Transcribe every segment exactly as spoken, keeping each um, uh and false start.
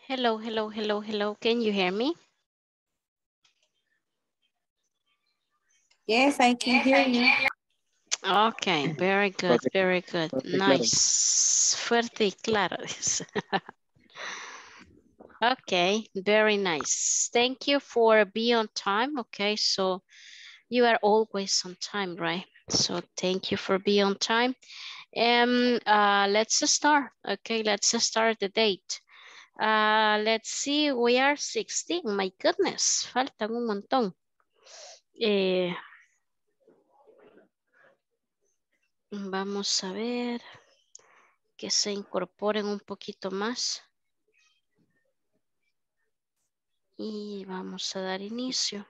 Hello, hello, hello, hello. Can you hear me? Yes, I can hear you. Okay, very good, Fuerte, very good. fuerte, claro. Nice. Fuerte y claro. dice. Okay, very nice. Thank you for being on time. Okay, so you are always on time, right? So thank you for being on time. Um, uh, let's start. Okay, let's start the date. Uh, let's see, we are sixteen. My goodness, faltan un montón. Eh, vamos a ver que se incorporen un poquito más. Y vamos a dar inicio.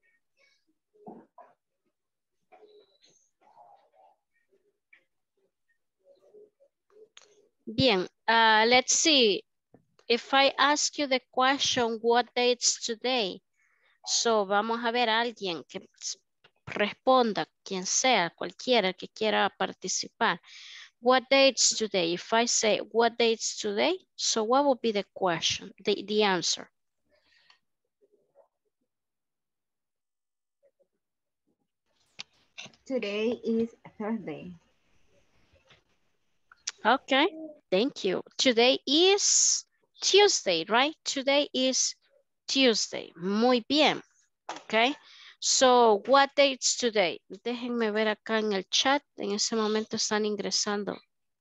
Bien, uh, let's see. If I ask you the question, what date's today? So, vamos a ver a alguien que responda, quien sea, cualquiera que quiera participar. What date's today? If I say, what date's today? So, what would be the question, the, the answer? Today is Thursday. Okay, thank you. Today is Tuesday, right? Today is Tuesday. Muy bien. Okay. So, what date's today? Déjenme ver acá en el chat. En ese momento están ingresando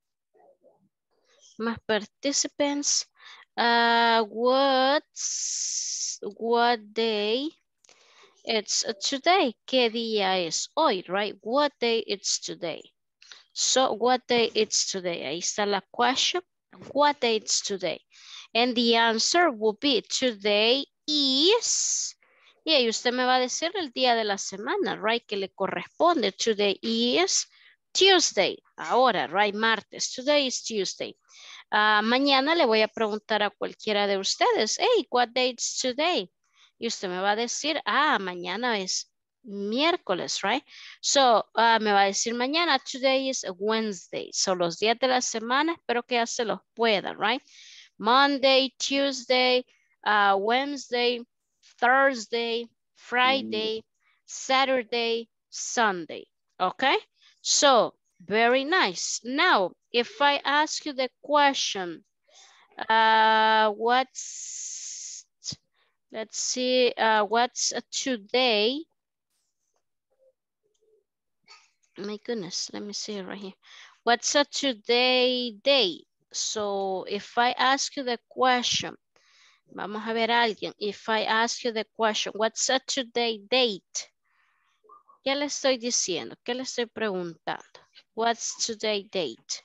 más participants. Uh, what's, what day? It's today. ¿Qué día es hoy, right? What day it's today? So, what day it's today? Ahí está la question. What day it's today? And the answer will be today is... Y ahí usted me va a decir el día de la semana, right? Que le corresponde. Today is Tuesday. Ahora, right? Martes. Today is Tuesday. Uh, mañana le voy a preguntar a cualquiera de ustedes, hey, what day is today? Y usted me va a decir, ah, mañana es miércoles, right? So, uh, me va a decir mañana, today is Wednesday. So, los días de la semana, espero que ya se los pueda, right? Monday, Tuesday, uh, Wednesday, Thursday, Friday, Saturday, Sunday, okay? So, very nice. Now, if I ask you the question, uh, what's, let's see, uh, what's today? My goodness, let me see right here. What's a today date? So if I ask you the question, vamos a ver a alguien. If I ask you the question, what's a today date? ¿Qué le estoy diciendo? ¿Qué le estoy preguntando? What's today date?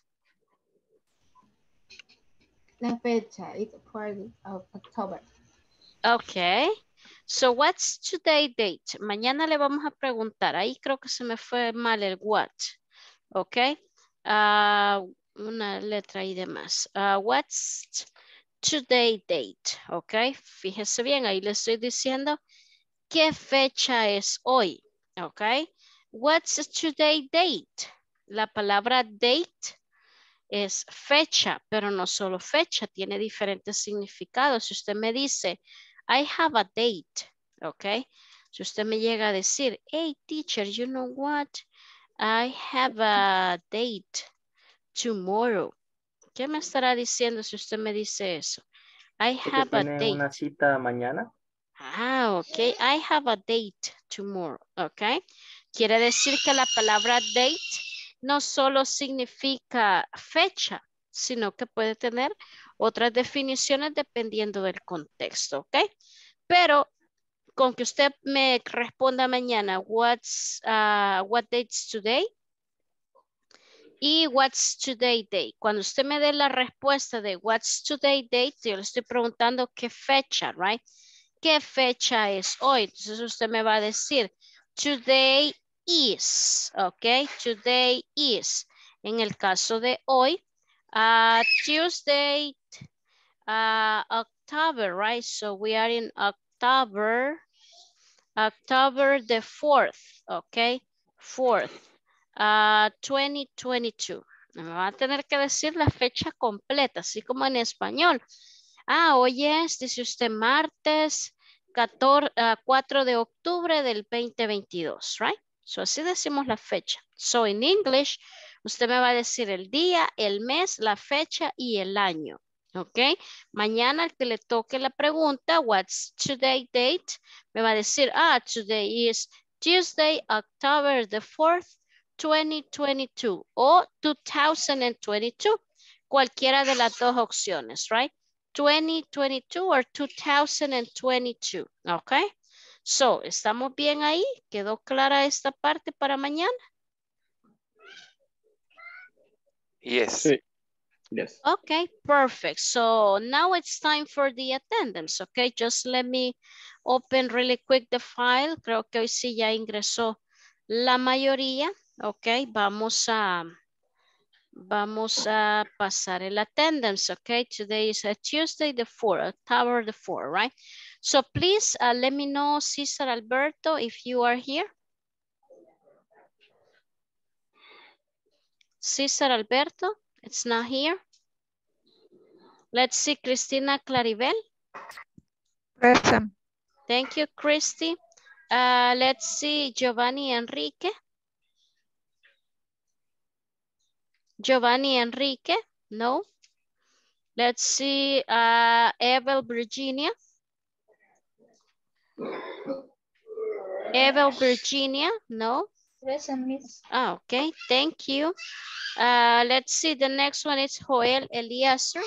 La fecha is fourth of October. Okay. So what's today date? Mañana le vamos a preguntar. Ahí creo que se me fue mal el what. Okay. Uh, una letra y demás. Uh, what's today date? Okay. Fíjese bien, ahí le estoy diciendo qué fecha es hoy. Okay. What's today date? La palabra date es fecha, pero no solo fecha, tiene diferentes significados. Si usted me dice, I have a date, ¿ok? Si usted me llega a decir, hey teacher, you know what? I have a date tomorrow. ¿Qué me estará diciendo si usted me dice eso? I Que have a tiene una date. cita mañana. Ah, ok. I have a date tomorrow, ok. Quiere decir que la palabra date no solo significa fecha, sino que puede tener otras definiciones dependiendo del contexto, ¿ok? Pero con que usted me responda mañana, what's, uh, what date's today? Y what's today date. Cuando usted me dé la respuesta de what's today date, yo le estoy preguntando qué fecha, right? ¿Qué fecha es hoy? Entonces usted me va a decir, today is, ok, today is. En el caso de hoy, uh, Tuesday, uh, October, right? So we are in October, October the fourth, ok, fourth, uh, twenty twenty-two. Me va a tener que decir la fecha completa, así como en español. Ah, hoy es, dice usted, martes catorce, uh, cuatro de octubre del veinte veintidós, right? So así decimos la fecha. So in English, usted me va a decir el día, el mes, la fecha y el año. ¿Ok? Mañana el que le toque la pregunta, what's today date? Me va a decir, ah, today is Tuesday, October the fourth, twenty twenty-two o two thousand twenty-two. Cualquiera de las dos opciones, right? twenty twenty-two or two thousand twenty-two. ¿Ok? So, ¿estamos bien ahí? ¿Quedó clara esta parte para mañana? Yes. Sí. Yes. Okay, perfect. So now it's time for the attendance, okay? Just let me open really quick the file. Creo que hoy sí ya ingresó la mayoría, okay? Vamos a, vamos a pasar el attendance, okay? Today is a Tuesday, the fourth, October the fourth, right? So please uh, let me know, Cesar Alberto, if you are here. Cesar Alberto, it's not here. Let's see, Cristina Claribel. Present. Thank you, Christy. Uh, let's see, Giovanni Enrique. Giovanni Enrique, no. Let's see, uh, Evel Virginia. Evel Virginia, no. Present, Miss. Ah, okay, thank you. Uh, let's see, the next one is Joel Eliezer.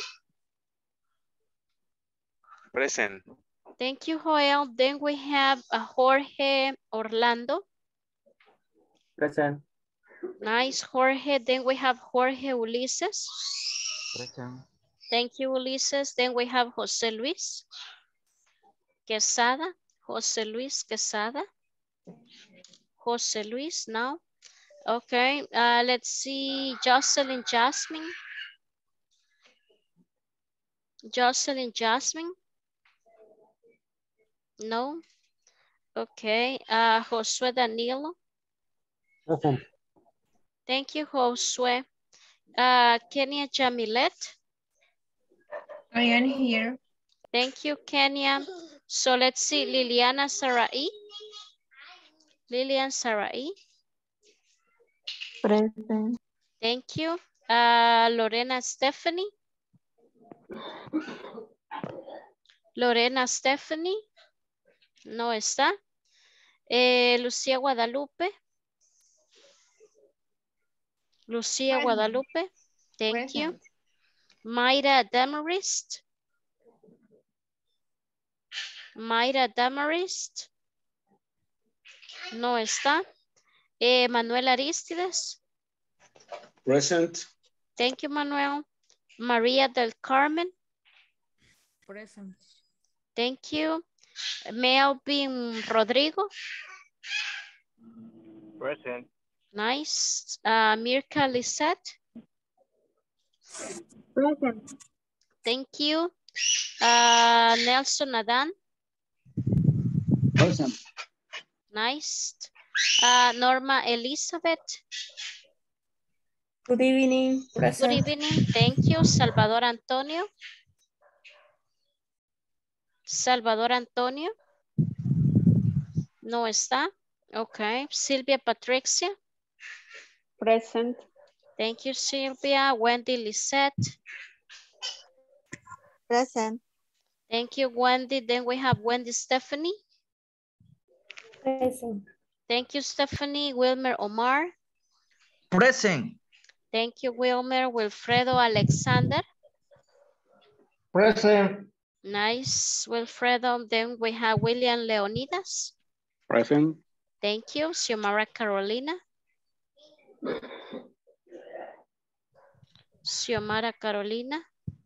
Present. Thank you, Joel. Then we have uh, Jorge Orlando. Present. Nice, Jorge. Then we have Jorge Ulises. Present. Thank you, Ulises. Then we have Jose Luis Quesada. Jose Luis Quesada. Jose Luis now. Okay, uh, let's see, Jocelyn Jasmine. Jocelyn Jasmine. No. Okay, uh, Josue Danilo. Present. Thank you, Josue. Uh, Kenya Jamilet. I am here. Thank you, Kenya. So let's see, Liliana Sarai. Lilian Sarai. Present. Thank you. Uh, Lorena Stephanie. Lorena Stephanie. No está. Eh, Lucía Guadalupe. Lucía Present. Guadalupe. Thank you. Present. Mayra Demarist. Mayra Demarist. No está. Eh, Manuel Aristides. Present. Thank you, Manuel. María del Carmen. Present. Thank you. Melvin Rodrigo. Present. Nice. Uh, Mirka Lisette. Present. Thank you. Uh, Nelson Adan. Present. Nice. Uh, Norma Elizabeth. Good evening. Good Present. evening. Thank you. Salvador Antonio. Salvador Antonio. No está. Okay. Silvia Patricia. Present. Thank you, Silvia. Wendy Lisette. Present. Thank you, Wendy. Then we have Wendy Stephanie. Present. Thank you, Stephanie. Wilmer Omar. Present. Thank you, Wilmer. Wilfredo Alexander. Present. Nice, Wilfredo. Then we have William Leonidas. Present. Thank you. Xiomara Carolina. Xiomara Carolina.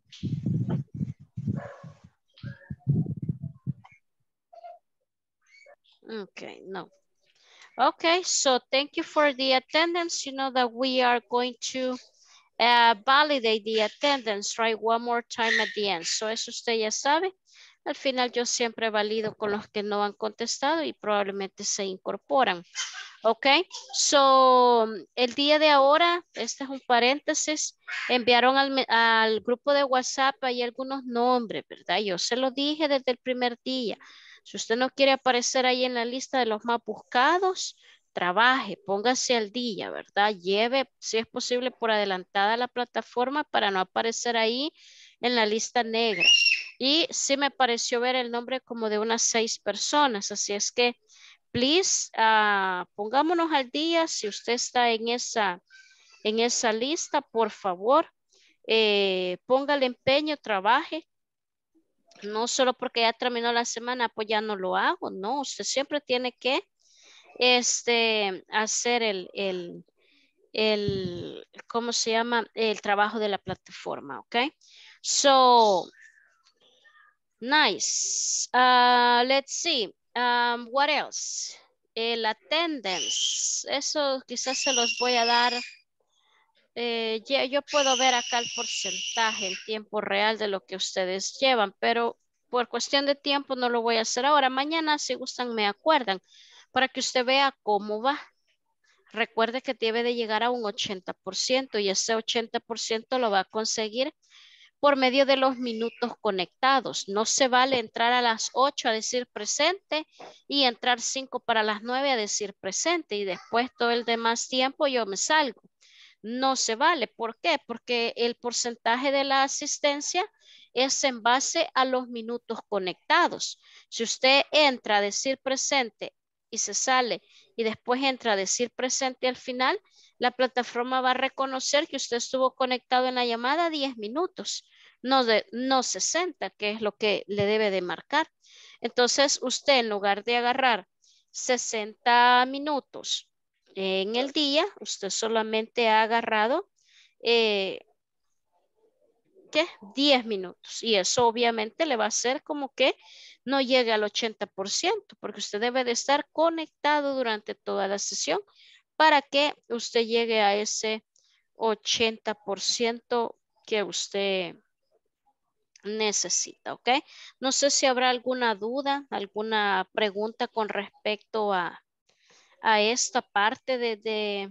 Okay, no. Okay, so thank you for the attendance. You know that we are going to uh, validate the attendance, right? One more time at the end. So eso usted ya sabe. Al final yo siempre valido con los que no han contestado y probablemente se incorporan. Ok, so el día de ahora, este es un paréntesis, enviaron al, me- al grupo de WhatsApp ahí algunos nombres, ¿verdad? Yo se lo dije desde el primer día. Si usted no quiere aparecer ahí en la lista de los más buscados, trabaje, póngase al día, ¿verdad? Lleve, si es posible, por adelantada la plataforma para no aparecer ahí en la lista negra. Y sí me pareció ver el nombre como de unas seis personas, así es que please, ah, pongámonos al día. Si usted está en esa, en esa lista, por favor, eh, ponga el empeño, trabaje. No solo porque ya terminó la semana, pues ya no lo hago. No, usted siempre tiene que este, hacer el, el, el, ¿cómo se llama? El trabajo de la plataforma, ¿ok? So, nice. Uh, let's see. Um, what else? El attendance. Eso quizás se los voy a dar. Eh, ya- yo puedo ver acá el porcentaje en tiempo real de lo que ustedes llevan, pero por cuestión de tiempo no lo voy a hacer ahora. Mañana, si gustan, me acuerdan para que usted vea cómo va. Recuerde que debe de llegar a un ochenta por ciento y ese ochenta por ciento lo va a conseguir por medio de los minutos conectados. No se vale entrar a las ocho a decir presente y entrar cinco para las nueve a decir presente y después todo el demás tiempo yo me salgo. No se vale. ¿Por qué? Porque el porcentaje de la asistencia es en base a los minutos conectados. Si usted entra a decir presente y se sale y después entra a decir presente al final, la plataforma va a reconocer que usted estuvo conectado en la llamada diez minutos, no, de, no sesenta, que es lo que le debe de marcar. Entonces, usted en lugar de agarrar sesenta minutos en el día, usted solamente ha agarrado, eh, ¿qué? diez minutos. Y eso obviamente le va a hacer como que no llegue al ochenta por ciento, porque usted debe de estar conectado durante toda la sesión para que usted llegue a ese ochenta por ciento que usted necesita, ¿ok? No sé si habrá alguna duda, alguna pregunta con respecto a, a esta parte de, de,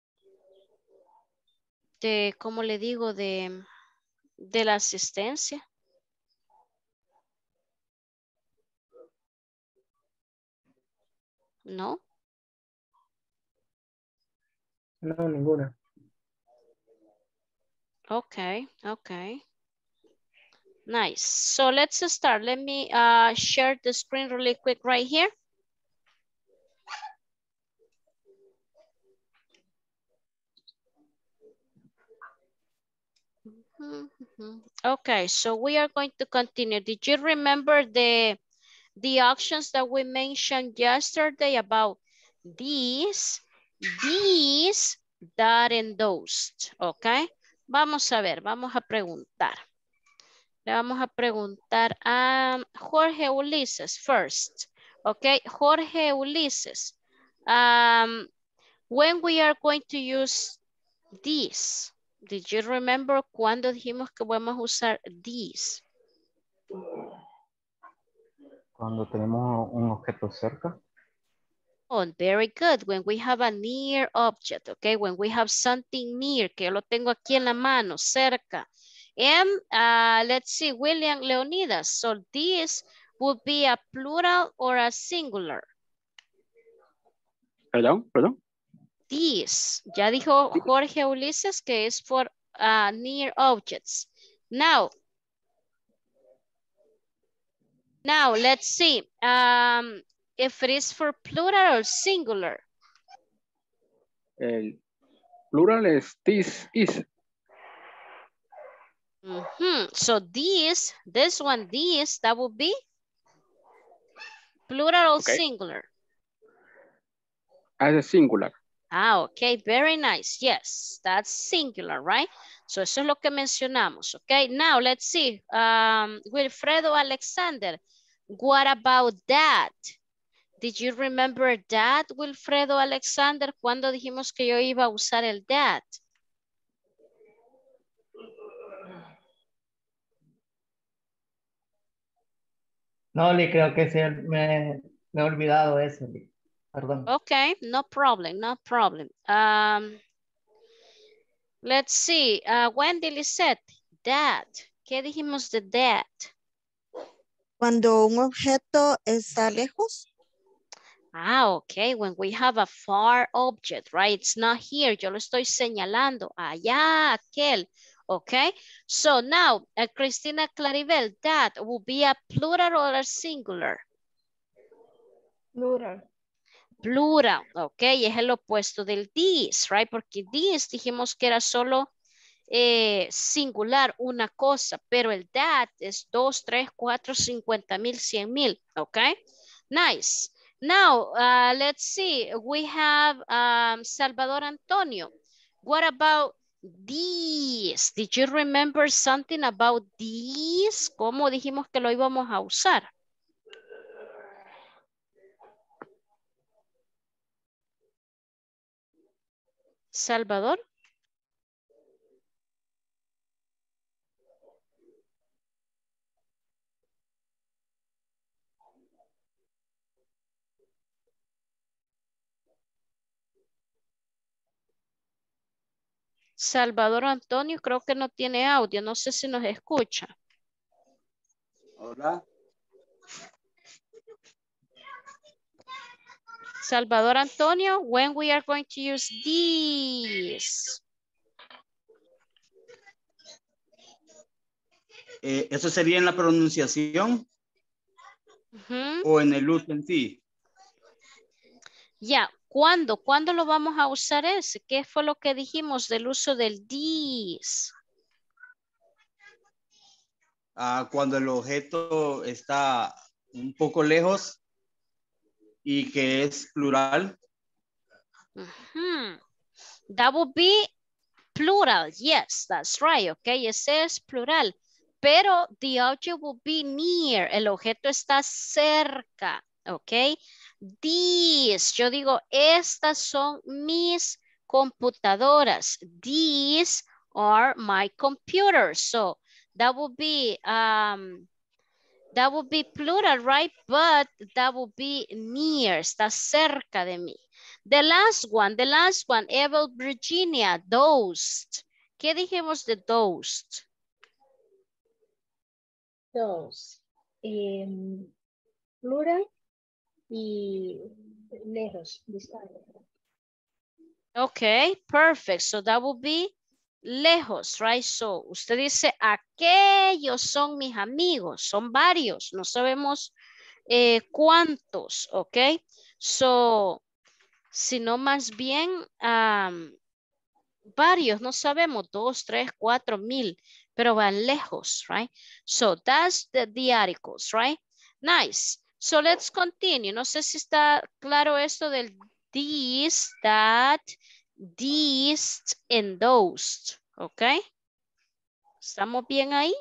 de, ¿cómo le digo? De, de la asistencia. ¿No? No, ninguna. Okay, okay. Nice. So let's start. Let me uh, share the screen really quick right here. Okay, so we are going to continue. Did you remember the, the options that we mentioned yesterday about these, these, that, and those? Okay. Vamos a ver, vamos a preguntar. Le vamos a preguntar a Jorge Ulises first. Okay, Jorge Ulises. Um, when we are going to use these, did you remember cuando dijimos que vamos a usar these? Cuando tenemos un objeto cerca. Oh, very good. When we have a near object, okay? When we have something near, que yo lo tengo aquí en la mano, cerca. And uh, let's see, William Leonidas. So this would be a plural or a singular? Perdón, perdón. These. Ya dijo Jorge Ulises que es for uh, near objects. Now, now let's see. Um, if it is for plural or singular. El plural es this is. Mm-hmm. So these, this one, these, that would be plural or Okay. singular? As a singular. Ah, okay, very nice. Yes, that's singular, right? So eso es lo que mencionamos, okay? Now, let's see. Um, Wilfredo Alexander, what about that? Did you remember that, Wilfredo Alexander? Cuando dijimos que yo iba a usar el that? No, le creo que se me, me he olvidado eso. Lee. Perdón. Okay, no problem, no problem. Um, let's see. Uh, Wendy Lisette, that. ¿Qué dijimos de that? Cuando un objeto está lejos. Ah, okay. When we have a far object, right? It's not here. Yo lo estoy señalando. Allá, aquel. Okay. So now, uh, Cristina Claribel, that will be a plural or a singular? Plural. Plural. Okay. Es el opuesto del this, right? Porque this dijimos que era solo eh, singular, una cosa. Pero el that es dos, tres, cuatro, cincuenta mil, cien mil. Okay. Nice. Now, uh, let's see. We have um, Salvador Antonio. What about these? Did you remember something about these? ¿Cómo dijimos que lo íbamos a usar? Salvador. Salvador Antonio creo que no tiene audio. No sé si nos escucha. Hola. Salvador Antonio, when we are going to use these. Eh, ¿Eso sería en la pronunciación Uh-huh. o en el uso en sí? Ya, ¿cuándo? ¿Cuándo lo vamos a usar ese? ¿Qué fue lo que dijimos del uso del these? Ah, cuando el objeto está un poco lejos y que es plural. Uh-huh. That would be plural. Yes, that's right. Okay, ese es plural. Pero the object will be near. El objeto está cerca. Ok. These. Yo digo, estas son mis computadoras. These are my computers. So that would be um that would be plural, right? But that would be near. Está cerca de mí. The last one, the last one, Evel Virginia, those. ¿Qué dijimos de those? Dos. Eh, plural y lejos. Distante. Okay, perfect. So that would be lejos, right? So usted dice, aquellos son mis amigos. Son varios. No sabemos eh, cuántos, okay? So, sino más bien um, varios, no sabemos, dos, tres, cuatro mil, pero van lejos, right? So that's the, the articles, right? Nice. So let's continue. No sé si está claro esto del these, that, these, and those, ¿ok? ¿Estamos bien ahí?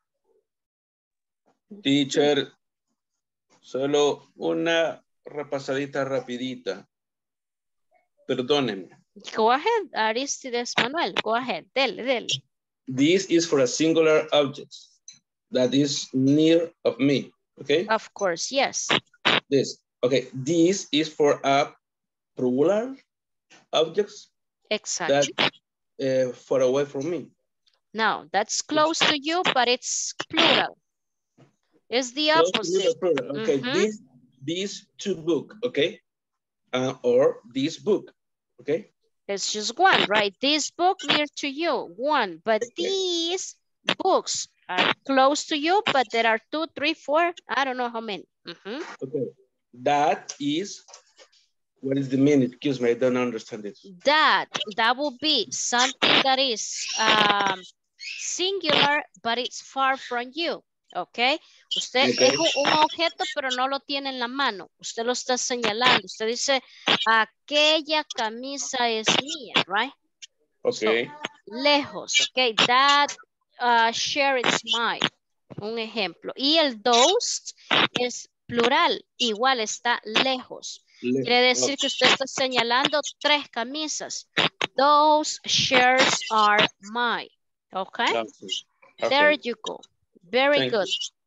Teacher, solo una repasadita rapidita. Perdónenme. Go ahead, Aristides Manuel. Go ahead. Dele, dele. This is for a singular object that is near of me. Okay. Of course, yes. This. Okay. This is for a plural objects. Exactly. That uh, far away from me. Now, that's close to you, but it's plural. It's the Close opposite. Plural. Okay. Mm-hmm. This these two book. Okay. Uh, or this book. Okay. It's just one, right? This book near to you, one. But these books are close to you, but there are two, three, four, I don't know how many. Mm-hmm. Okay. That is, what is the meaning? Excuse me, I don't understand it. That, that will be something that is um, singular, but it's far from you. Okay. Usted Okay. es un, un objeto, pero no lo tiene en la mano. Usted lo está señalando. Usted dice, aquella camisa es mía, right? Okay. So, lejos, okay. That uh, shirt is mine. Un ejemplo. Y el those es plural. Igual está lejos. Le Quiere decir que usted está señalando tres camisas. Those shirts are mine. Okay. Okay. There you go. Very Thank good. you.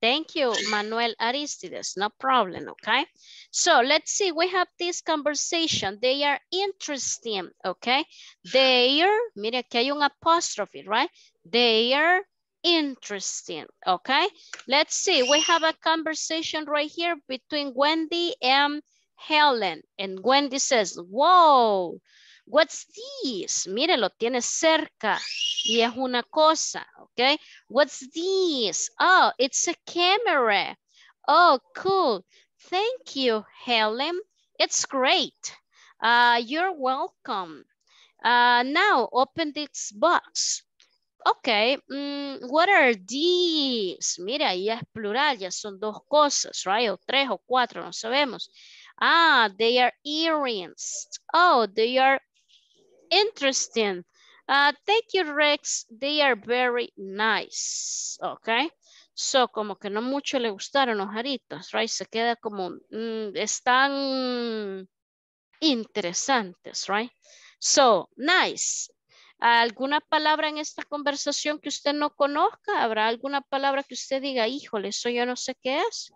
Thank you, Manuel Aristides. No problem, okay? So let's see, we have this conversation. They are interesting, okay? They are, mire, aquí hay un apostrophe, right? They are interesting, okay? Let's see, we have a conversation right here between Wendy and Helen. And Wendy says, whoa, what's this? Mire, lo tiene cerca y es una cosa, okay? What's this? Oh, it's a camera. Oh, cool. Thank you, Helen. It's great. Uh, you're welcome. Uh, now, open this box. Okay, mm, what are these? Mira, ya es plural, ya son dos cosas, right? O tres o cuatro, no sabemos. Ah, they are earrings. Oh, they are interesting. Uh, thank you, Rex. They are very nice. Okay. So, como que no mucho le gustaron los aritos, right? Se queda como, mm, están interesantes, right? So, nice. ¿Alguna palabra en esta conversación que usted no conozca? ¿Habrá alguna palabra que usted diga, híjole, eso yo no sé qué es?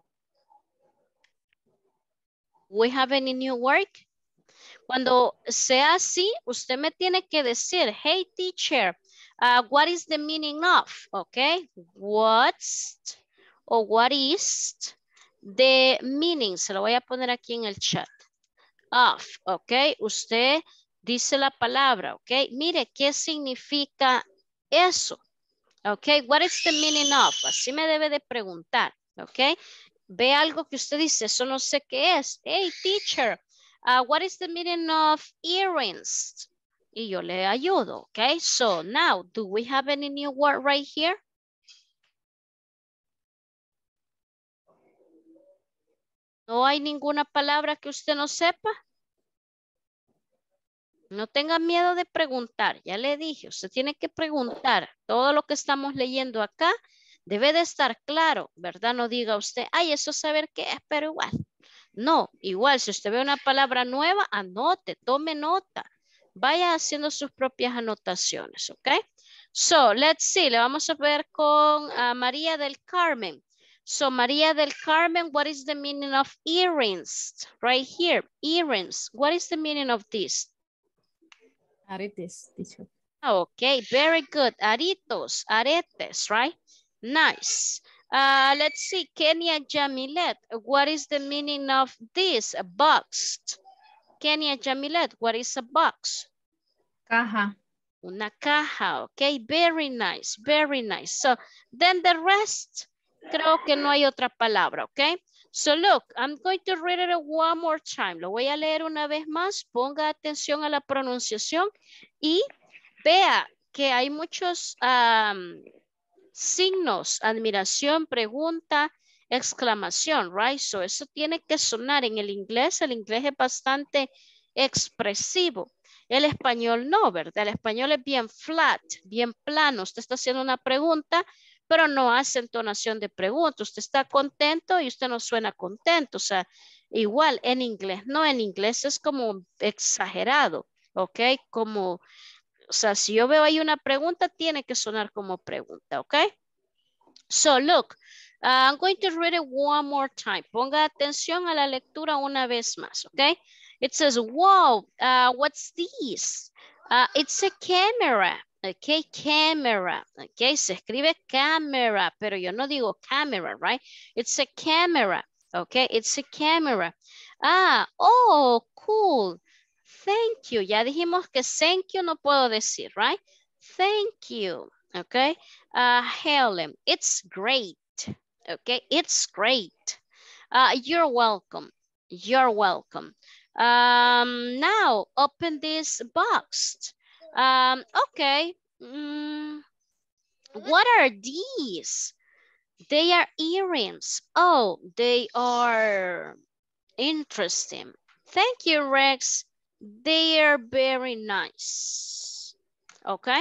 We have any new work? Cuando sea así, usted me tiene que decir, hey teacher, uh, what is the meaning of? Okay, what's o what is the meaning? Se lo voy a poner aquí en el chat. Of, ok, usted dice la palabra, ok. Mire, ¿qué significa eso? Ok, what is the meaning of? Así me debe de preguntar, ok. Ve algo que usted dice, eso no sé qué es. Hey teacher, Uh, what is the meaning of earrings? Y yo le ayudo, okay? So now, do we have any new word right here? ¿No hay ninguna palabra que usted no sepa? No tenga miedo de preguntar, ya le dije, usted tiene que preguntar. Todo lo que estamos leyendo acá debe de estar claro, ¿verdad? No diga usted, ay, eso saber qué es, pero igual. No, igual, si usted ve una palabra nueva, anote, tome nota. Vaya haciendo sus propias anotaciones, ¿ok? So, let's see, le vamos a ver con uh, María del Carmen. So, María del Carmen, what is the meaning of earrings? Right here, earrings. What is the meaning of this? Aretes, teacher. Okay, very good. Aritos, aretes, right? Nice. Uh, let's see, Kenya Jamilet, what is the meaning of this? A box. Kenya Jamilet, what is a box? Caja. Una caja, okay, very nice, very nice. So, then the rest, creo que no hay otra palabra, okay? So, look, I'm going to read it one more time. Lo voy a leer una vez más, ponga atención a la pronunciación y vea que hay muchos... Um, signos, admiración, pregunta, exclamación, right? So eso tiene que sonar en el inglés. El inglés es bastante expresivo. El español no, ¿verdad? El español es bien flat, bien plano. Usted está haciendo una pregunta, pero no hace entonación de pregunta. Usted está contento y usted no suena contento. O sea, igual en inglés, no, en inglés es como exagerado, ¿ok? Como... O sea, si yo veo ahí una pregunta, tiene que sonar como pregunta, ¿ok? So, look, uh, I'm going to read it one more time. Ponga atención a la lectura una vez más, ¿ok? It says, wow, uh, what's this? Uh, it's a camera, ¿ok? Camera, ¿ok? Se escribe camera, pero yo no digo camera, right? It's a camera, ¿ok? It's a camera. Ah, oh, cool. Thank you. Ya dijimos que thank you no puedo decir, right? Thank you. Okay. Uh, Helen, it's great. Okay. It's great. Uh, you're welcome. You're welcome. Um, now open this box. Um, okay. Mm, what are these? They are earrings. Oh, they are interesting. Thank you, Rex. They are very nice. Okay.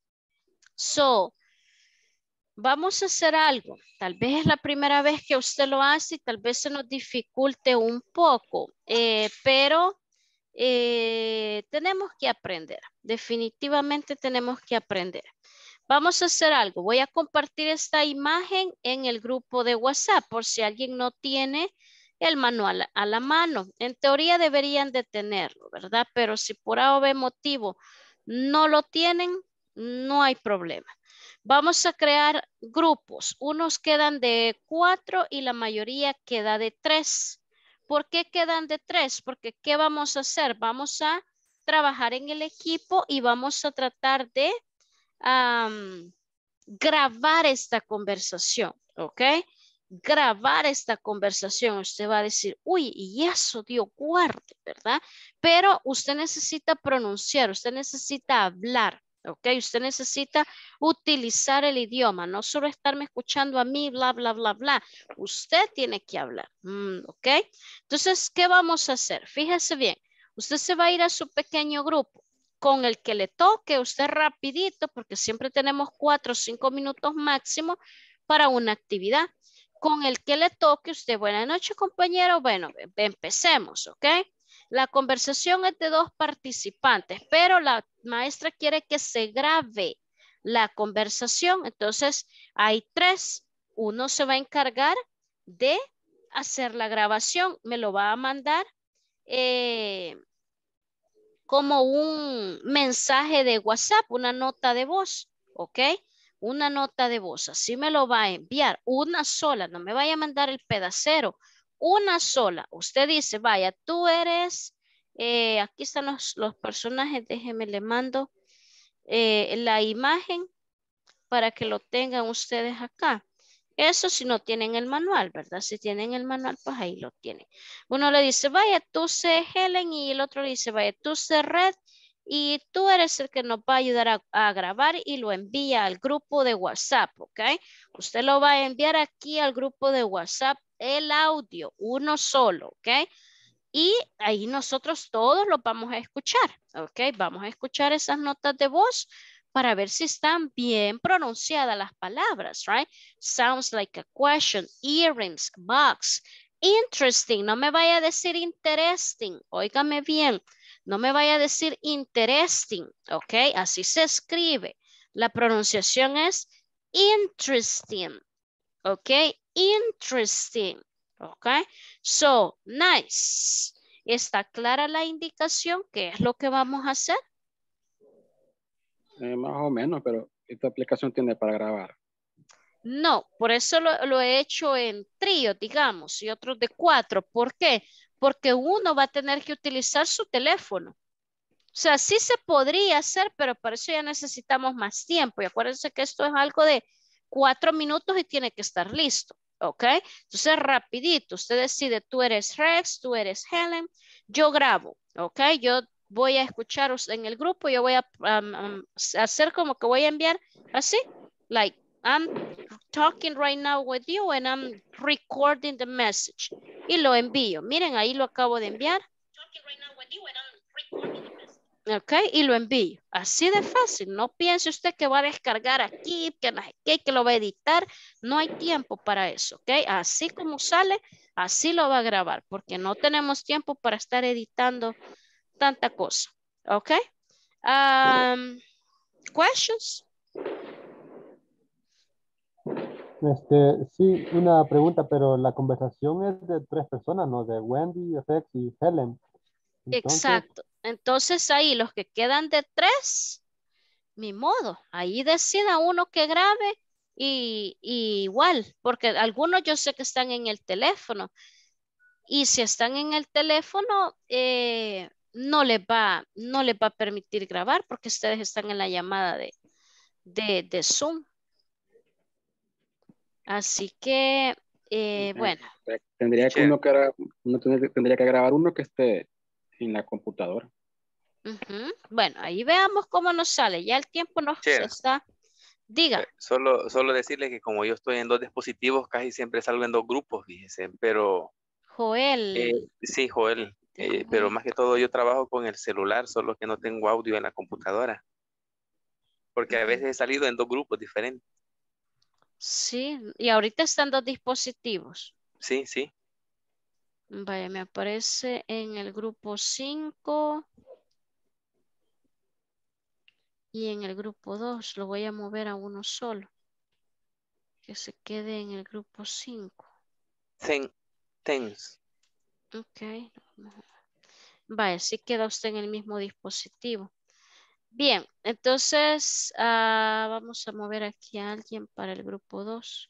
So, vamos a hacer algo. Tal vez es la primera vez que usted lo hace y tal vez se nos dificulte un poco, eh, pero eh, tenemos que aprender. Definitivamente tenemos que aprender. Vamos a hacer algo. Voy a compartir esta imagen en el grupo de WhatsApp por si alguien no tiene el manual a la mano. En teoría deberían de tenerlo, ¿verdad? Pero si por A o B motivo no lo tienen, no hay problema. Vamos a crear grupos. Unos quedan de cuatro y la mayoría queda de tres. ¿Por qué quedan de tres? Porque ¿qué vamos a hacer? Vamos a trabajar en el equipo y vamos a tratar de um, grabar esta conversación, ¿ok? Grabar esta conversación. Usted va a decir, uy, y eso Dios guarde, ¿verdad? Pero usted necesita pronunciar, usted necesita hablar. Ok, usted necesita utilizar el idioma, no solo estarme escuchando a mí, bla, bla, bla, bla. Usted tiene que hablar, mm, ok. Entonces, ¿qué vamos a hacer? Fíjese bien, usted se va a ir a su pequeño grupo con el que le toque, usted rapidito, porque siempre tenemos cuatro o cinco minutos máximo para una actividad. Con el que le toque, usted, buenas noches, compañero. Bueno, empecemos, ok. La conversación es de dos participantes, pero la maestra quiere que se grabe la conversación. Entonces, hay tres. Uno se va a encargar de hacer la grabación. Me lo va a mandar eh, como un mensaje de WhatsApp, una nota de voz, ¿ok? Una nota de voz. Así me lo va a enviar. Una sola. No me vaya a mandar el pedacero. Una sola. Usted dice, vaya, tú eres, eh, aquí están los, los personajes, déjeme le mando eh, la imagen para que lo tengan ustedes acá. Eso si no tienen el manual, ¿verdad? Si tienen el manual, pues ahí lo tienen. Uno le dice, vaya, tú sé Helen, y el otro le dice, vaya, tú sé Red, y tú eres el que nos va a ayudar a, a grabar y lo envía al grupo de WhatsApp, ¿ok? Usted lo va a enviar aquí al grupo de WhatsApp, el audio, uno solo, ¿ok? Y ahí nosotros todos lo vamos a escuchar, ¿ok? Vamos a escuchar esas notas de voz para ver si están bien pronunciadas las palabras, right? Sounds like a question, earrings, box, interesting. No me vaya a decir interesting, óigame bien. No me vaya a decir interesting, ¿ok? Así se escribe. La pronunciación es interesting, ¿ok? Interesting. Ok, so, nice. ¿Está clara la indicación? ¿Qué es lo que vamos a hacer? Eh, más o menos, pero esta aplicación tiene para grabar. No, por eso lo, lo he hecho en trío, digamos, y otros de cuatro. ¿Por qué? Porque uno va a tener que utilizar su teléfono. O sea, sí se podría hacer, pero para eso ya necesitamos más tiempo. Y acuérdense que esto es algo de cuatro minutos y tiene que estar listo. ¿Ok? Entonces, rapidito, usted decide, tú eres Rex, tú eres Helen, yo grabo, ¿ok? Yo voy a escuchar en el grupo, yo voy a um, um, hacer como que voy a enviar así, like, I'm talking right now with you and I'm recording the message. Y lo envío. Miren, ahí lo acabo de enviar. Ok, y lo envío. Así de fácil. No piense usted que va a descargar aquí, que, que, que lo va a editar. No hay tiempo para eso, ok. Así como sale, así lo va a grabar, porque no tenemos tiempo para estar editando tanta cosa, ok. Um, questions? Este, sí, una pregunta, pero la conversación es de tres personas, ¿no? De Wendy, Rex y Helen. Entonces, exacto. Entonces ahí los que quedan de tres, ni modo. Ahí decida uno que grabe y, y igual, porque algunos yo sé que están en el teléfono. Y si están en el teléfono, eh, no les va, no les va a permitir grabar porque ustedes están en la llamada de, de, de Zoom. Así que, eh, bueno. Eh, tendría que uno, que uno tendría, tendría que grabar uno que esté en la computadora. Uh-huh. Bueno, ahí veamos cómo nos sale. Ya el tiempo nos Che. está. Diga. Solo, solo decirle que como yo estoy en dos dispositivos, casi siempre salgo en dos grupos, fíjese, pero... Joel. Eh, sí, Joel, eh, pero más que todo yo trabajo con el celular, solo que no tengo audio en la computadora. Porque a veces he salido en dos grupos diferentes. Sí, y ahorita están dos dispositivos. Sí, sí. Vaya, me aparece en el grupo cinco. Y en el grupo dos lo voy a mover a uno solo. Que se quede en el grupo cinco. Ten, tens. Ok. Vaya, sí queda usted en el mismo dispositivo. Bien, entonces ah, vamos a mover aquí a alguien para el grupo dos.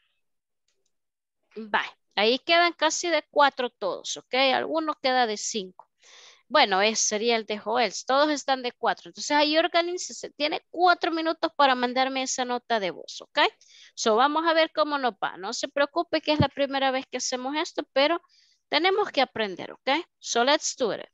Vaya, ahí quedan casi de cuatro todos, ¿ok? Alguno queda de cinco. Bueno, ese sería el de Joel. Todos están de cuatro. Entonces ahí organícese. Tiene cuatro minutos para mandarme esa nota de voz, ¿ok? So vamos a ver cómo nos va. No se preocupe que es la primera vez que hacemos esto, pero tenemos que aprender, ¿ok? So let's do it.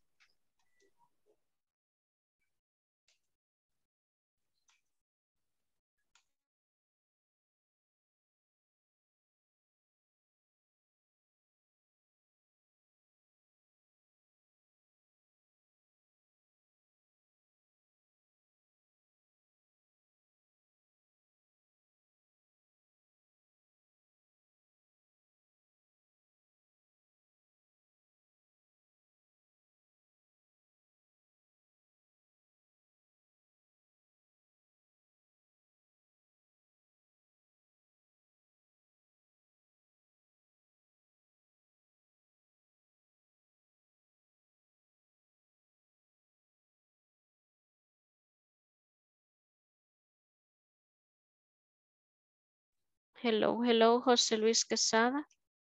Hello, hello, José Luis Quesada.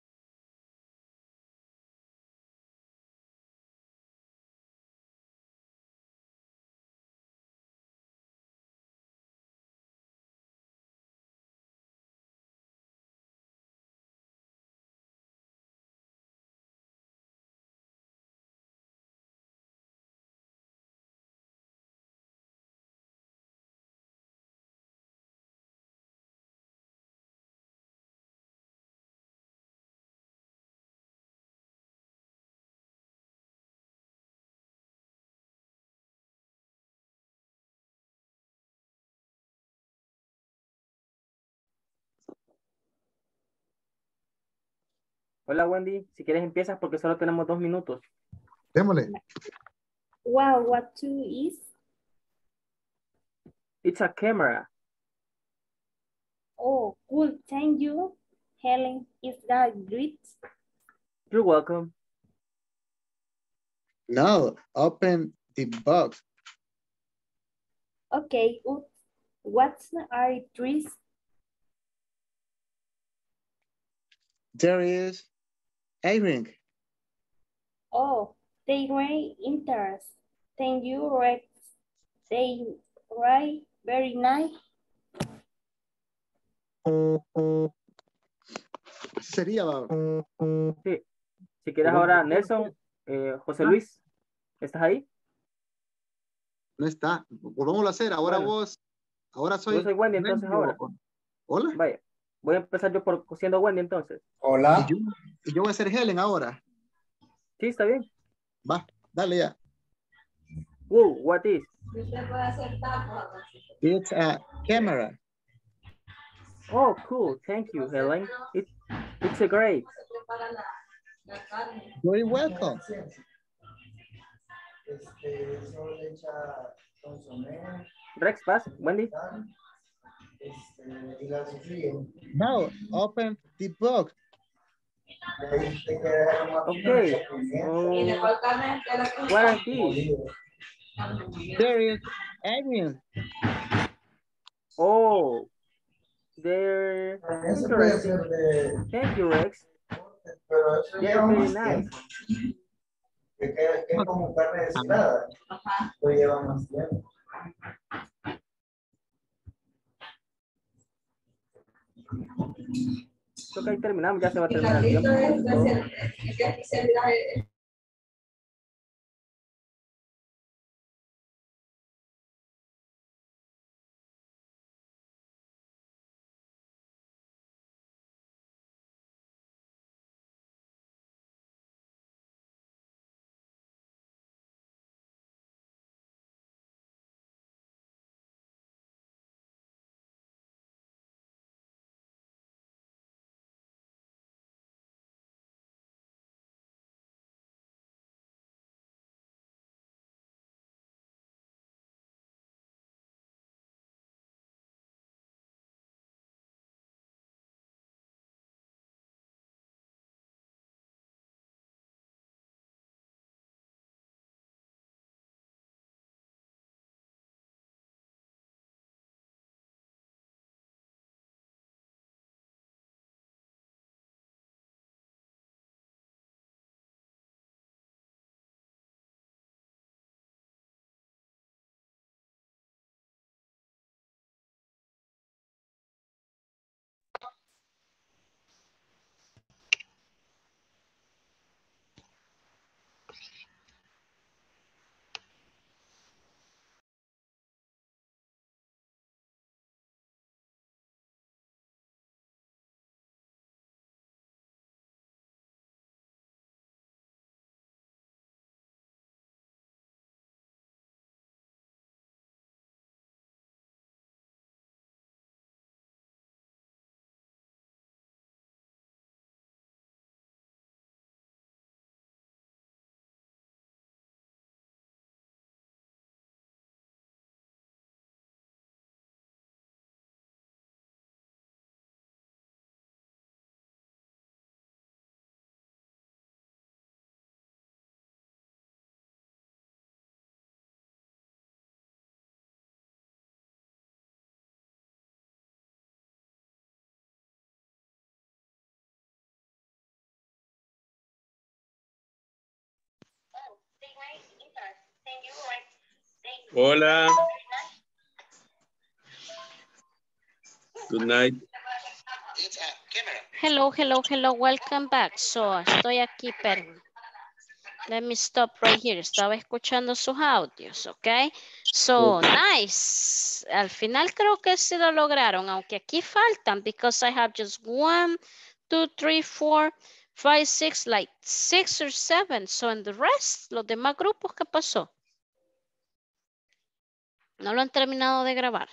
Hola Wendy, si quieres empiezas porque solo tenemos dos minutos. Démosle. Wow, what two is? It's a camera. Oh, cool. Thank you, Helen. Is that great? You're welcome. Now, open the box. Okay, good. What are trees? There is a ring. Oh, they were interest. Thank you, Rex. They were very nice. Sería, va. Sí. Si quieres ahora, Nelson, eh, José Luis, ¿estás ahí? No está. Volvamos a hacer. Ahora Bueno, vos, ahora soy. yo soy Wendy entonces Wendy o- ahora. Hola. Vaya, voy a empezar yo por siendo Wendy entonces. Y yo, y yo voy a ser Helen ahora. Sí, está bien. Va, dale ya. Whoa, what is? It's a camera. Oh, cool. Thank you, Helen. It, it's a great. You're welcome. Rex, vas, Wendy. Now, open the box. Okay. Um, what are these? There is onion. Oh, they're interesting. Thank you, Rex. They're very nice. Creo que ahí terminamos, ya se va a terminar el tiempo. Todo. Hola. Good night. Hello, hello, hello, welcome back. So, estoy aquí, pero let me stop right here. Estaba escuchando sus audios, ¿ok? So, nice. Al final creo que sí lo lograron, aunque aquí faltan, because I have just one, two, three, four, five, six, like six or seven. So, en the rest, los demás grupos, ¿qué pasó? No lo han terminado de grabar.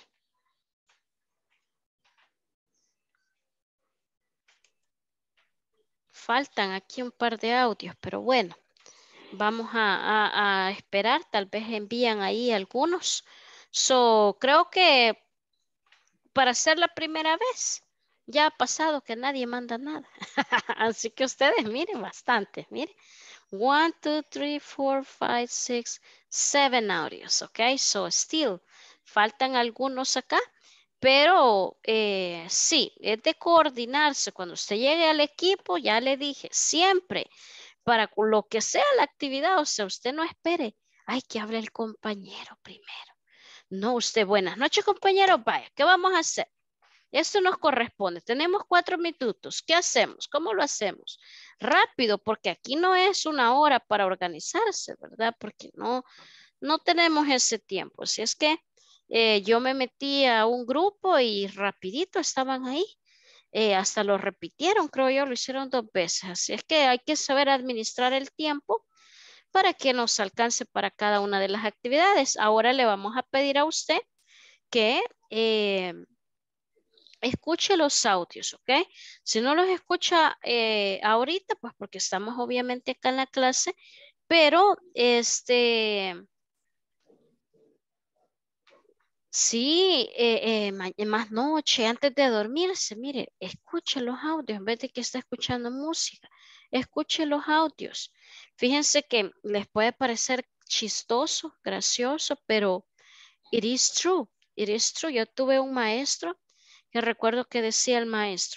Faltan aquí un par de audios, pero bueno, vamos a, a, a esperar, tal vez envían ahí algunos. So, creo que para ser la primera vez, ya ha pasado que nadie manda nada. Así que ustedes miren bastante, miren. One, two, three, four, five, six, seven audios, ok? So, still, faltan algunos acá. Pero eh, sí, es de coordinarse. Cuando usted llegue al equipo, ya le dije, siempre, para lo que sea la actividad, o sea, usted no espere, ay, que hable el compañero primero. No, usted, buenas noches, compañero, vaya, ¿qué vamos a hacer? Esto nos corresponde, tenemos cuatro minutos, ¿qué hacemos? ¿Cómo lo hacemos? Rápido, porque aquí no es una hora para organizarse, ¿verdad? Porque no, no tenemos ese tiempo. Si es que eh, yo me metí a un grupo y rapidito estaban ahí. Eh, hasta lo repitieron, creo yo, lo hicieron dos veces. Así es que hay que saber administrar el tiempo para que nos alcance para cada una de las actividades. Ahora le vamos a pedir a usted que eh, escuche los audios, ¿ok? Si no los escucha eh, ahorita, pues porque estamos obviamente acá en la clase, pero este... Sí, eh, eh, ma- más noche, antes de dormirse, mire, escuche los audios en vez de que esté escuchando música. Escuche los audios. Fíjense que les puede parecer chistoso, gracioso, pero it is true. It is true. Yo tuve un maestro que recuerdo que decía el maestro,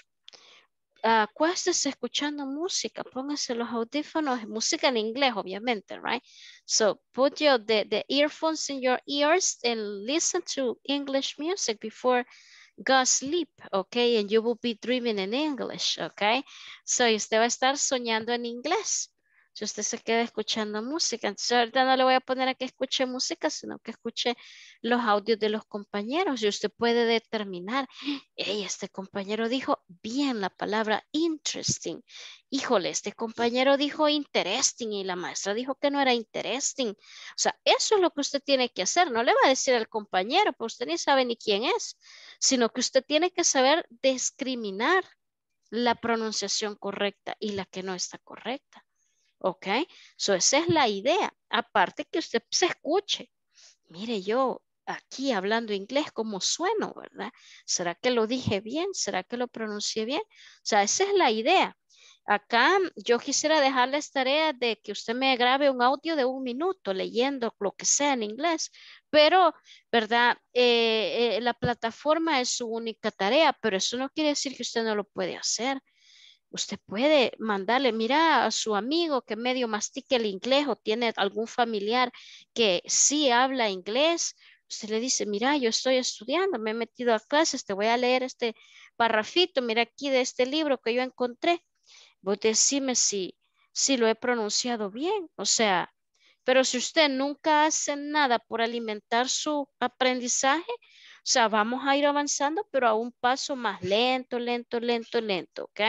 acuéstese escuchando música, póngase los audífonos, música en inglés, obviamente, right? So put your the, the earphones in your ears and listen to English music before go sleep, okay? And you will be dreaming in English, okay? So usted va a estar soñando en inglés. Si usted se queda escuchando música, entonces ahorita no le voy a poner a que escuche música, sino que escuche los audios de los compañeros y usted puede determinar, hey, este compañero dijo bien la palabra interesting. Híjole, este compañero dijo interesting y la maestra dijo que no era interesting. O sea, eso es lo que usted tiene que hacer. No le va a decir al compañero, pues usted ni sabe ni quién es, sino que usted tiene que saber discriminar la pronunciación correcta y la que no está correcta. ¿Ok? So, esa es la idea. Aparte que usted se escuche. Mire, yo aquí hablando inglés, ¿cómo sueno, verdad? ¿Será que lo dije bien? ¿Será que lo pronuncié bien? O sea, esa es la idea. Acá yo quisiera dejarles tarea de que usted me grabe un audio de un minuto leyendo lo que sea en inglés, pero, ¿verdad? Eh, eh, la plataforma es su única tarea, pero eso no quiere decir que usted no lo puede hacer. Usted puede mandarle, mira a su amigo que medio mastique el inglés o tiene algún familiar que sí habla inglés. Usted le dice, mira, yo estoy estudiando, me he metido a clases, te voy a leer este parrafito, mira aquí de este libro que yo encontré. Vos decime si, si lo he pronunciado bien. O sea, pero si usted nunca hace nada por alimentar su aprendizaje, o sea, vamos a ir avanzando, pero a un paso más lento, lento, lento, lento, ¿ok?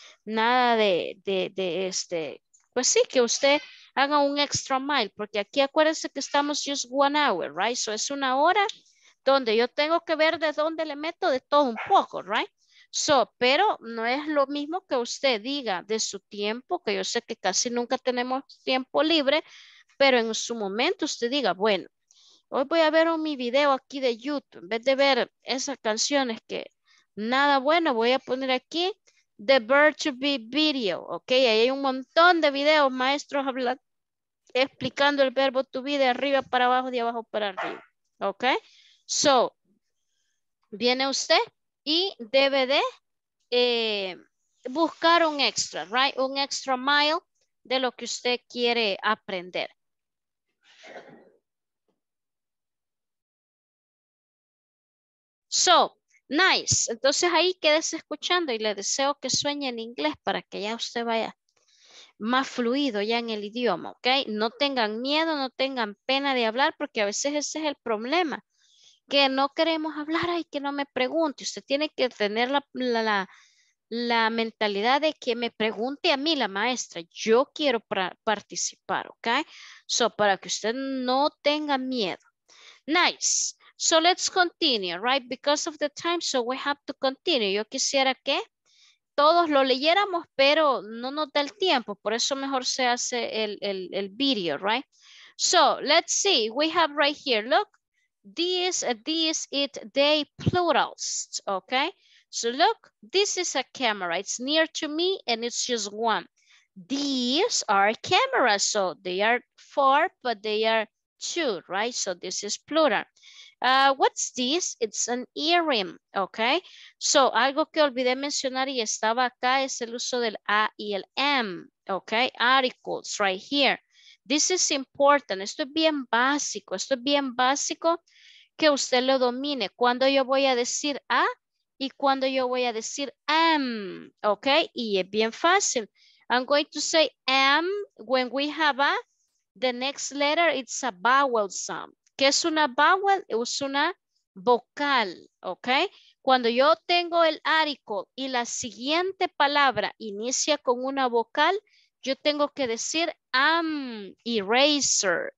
Nada de, de, de este, pues sí, que usted haga un extra mile, porque aquí acuérdense que estamos just one hour, right? So es una hora donde yo tengo que ver de dónde le meto de todo un poco, right? So, pero no es lo mismo que usted diga de su tiempo, que yo sé que casi nunca tenemos tiempo libre, pero en su momento usted diga, bueno, hoy voy a ver un, mi video aquí de YouTube, en vez de ver esas canciones que nada bueno, voy a poner aquí The Bird to Be Video, ok, ahí hay un montón de videos maestros hablando, explicando el verbo to be de arriba para abajo, de abajo para arriba, ok, so, viene usted y debe de eh, buscar un extra, right, un extra mile de lo que usted quiere aprender. So, nice. Entonces ahí quédese escuchando y le deseo que sueñe en inglés para que ya usted vaya más fluido ya en el idioma, ¿ok? No tengan miedo, no tengan pena de hablar porque a veces ese es el problema, que no queremos hablar, ay, que no me pregunte. Usted tiene que tener la, la, la, la mentalidad de que me pregunte a mí la maestra, yo quiero pra- participar, ¿ok? So, para que usted no tenga miedo. Nice. So let's continue, right? Because of the time, so we have to continue. Yo quisiera que todos lo leyéramos, pero no nos da el tiempo. Por eso mejor se hace el, el, el video, right? So let's see. We have right here, look. This, this, it, they, plurals, okay? So look, this is a camera. It's near to me and it's just one. These are cameras, so they are four, but they are two, right? So this is plural. Uh, what's this? It's an earring, okay? So, algo que olvidé mencionar y estaba acá es el uso del a y el am, okay? Articles, right here. This is important. Esto es bien básico. Esto es bien básico que usted lo domine. Cuando yo voy a decir a y cuando yo voy a decir am, okay? Y es bien fácil. I'm going to say am when we have a, the next letter, it's a vowel sound. ¿Qué es una vowel? Es una vocal, ¿ok? Cuando yo tengo el article y la siguiente palabra inicia con una vocal, yo tengo que decir am eraser,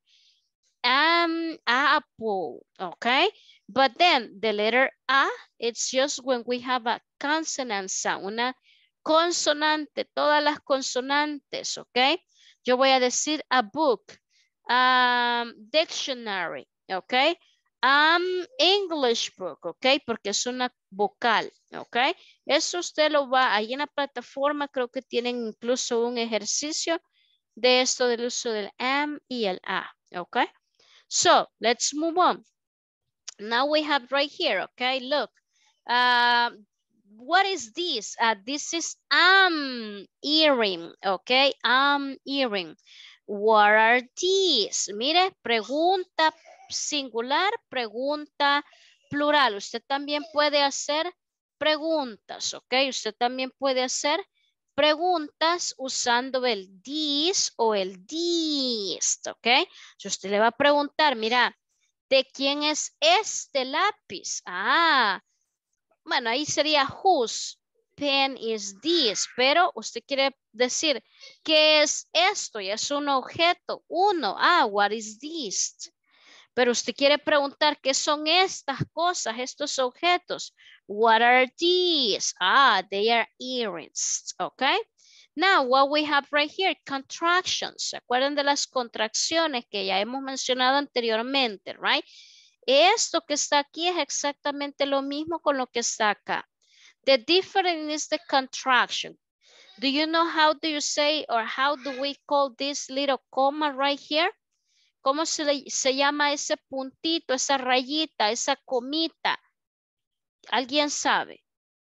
am apple, ¿ok? But then the letter A, it's just when we have a consonant sound, una consonante, todas las consonantes, ¿ok? Yo voy a decir a book, um, dictionary, ¿ok? Um, English book, ¿ok? Porque es una vocal, ¿ok? Eso usted lo va, ahí en la plataforma creo que tienen incluso un ejercicio de esto del uso del am y el a, ¿ok? So, let's move on. Now we have right here, okay? Look, uh, what is this? Uh, this is am earring, okay? Am earring. What are these? Mire, pregunta singular, pregunta plural. Usted también puede hacer preguntas, ok? Usted también puede hacer preguntas usando el this o el this, ok? Si usted le va a preguntar, mira, ¿de quién es este lápiz? Ah, bueno, ahí sería whose pen is this, pero usted quiere decir, ¿qué es esto? Y es un objeto, uno. Ah, what is this? Pero usted quiere preguntar, ¿qué son estas cosas, estos objetos? What are these? Ah, they are earrings, okay? Now, what we have right here, contractions. ¿Se acuerdan de las contracciones que ya hemos mencionado anteriormente, right? Esto que está aquí es exactamente lo mismo con lo que está acá. The difference is the contraction. Do you know how do you say or how do we call this little comma right here? ¿Cómo se, le, se llama ese puntito, esa rayita, esa comita? ¿Alguien sabe?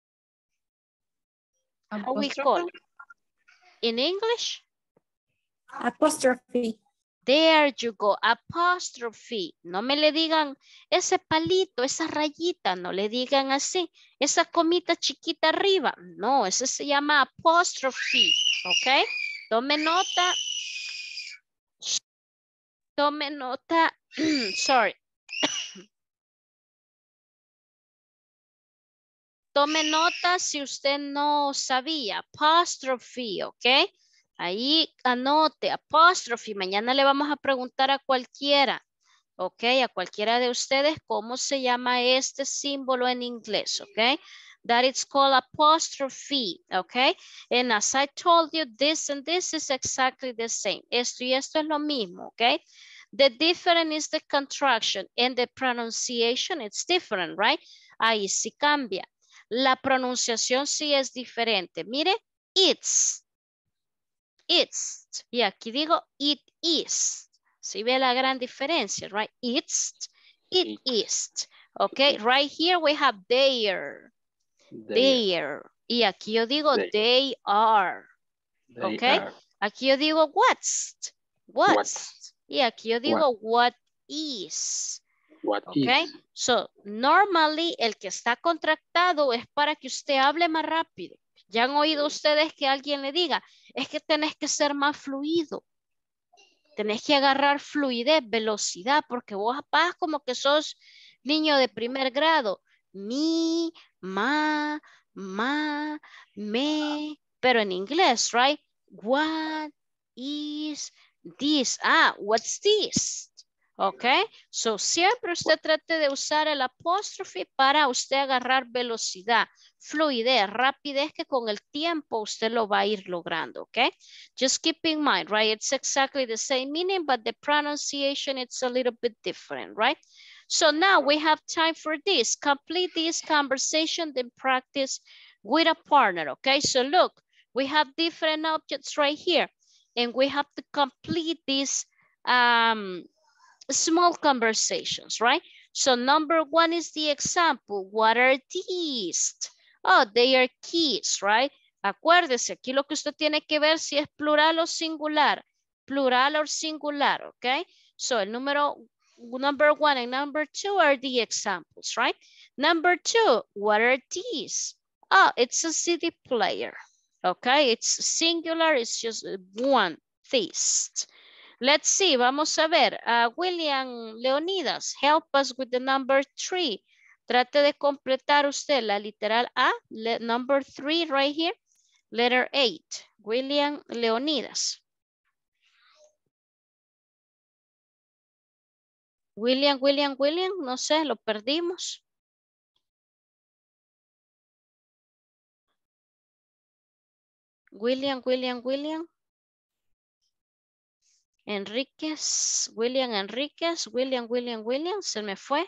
How we call it? In English? Apostrophe. There you go, apostrophe. No me le digan ese palito, esa rayita, no le digan así. Esa comita chiquita arriba. No, ese se llama apostrophe, ¿ok? Tome nota. Tome nota. Sorry. Tome nota si usted no sabía. Apostrophe, ¿ok? Ahí anote, apostrophe. Mañana le vamos a preguntar a cualquiera, ok, a cualquiera de ustedes cómo se llama este símbolo en inglés, ok. That is called apostrophe, ok. And as I told you, this and this is exactly the same. Esto y esto es lo mismo, ok. The difference is the contraction and the pronunciation, it's different, right? Ahí sí cambia. La pronunciación sí es diferente. Mire, it's. It's. Y aquí digo it is. Si ve la gran diferencia, right? It's, it is. Okay, right here we have their. Their. Y aquí yo digo they, they are. They okay. Are. Aquí yo digo what's. What's. What? Y aquí yo digo what, what is. What Okay, is? so normally el que está contractado es para que usted hable más rápido. Ya han oído ustedes que alguien le diga, es que tenés que ser más fluido. Tenés que agarrar fluidez, velocidad, porque vos vas como que sos niño de primer grado. Mi, ma, ma, me, pero en inglés, right? What is this? Ah, what's this? Ok, so siempre usted trate de usar el apóstrofe para usted agarrar velocidad, fluidez, rapidez que con el tiempo usted lo va a ir logrando, ok? Just keep in mind, right? It's exactly the same meaning, but the pronunciation it's a little bit different, right? So now we have time for this. Complete this conversation, then practice with a partner, okay? So look, we have different objects right here, and we have to complete these um, small conversations, right? So number one is the example. What are these? Oh, they are keys, right? Acuérdese, aquí lo que usted tiene que ver si es plural o singular. Plural or singular, okay? So el número, number one and number two are the examples, right? Number two, what are these? Oh, it's a C D player, okay? It's singular, it's just one, these. Let's see, vamos a ver. Uh, William Leonidas, help us with the number three. Trate de completar usted la literal A, number three right here, letter eight. William Leonidas. William, William, William, no sé, lo perdimos. William, William, William. Enríquez, William Enríquez, William, William, William, se me fue.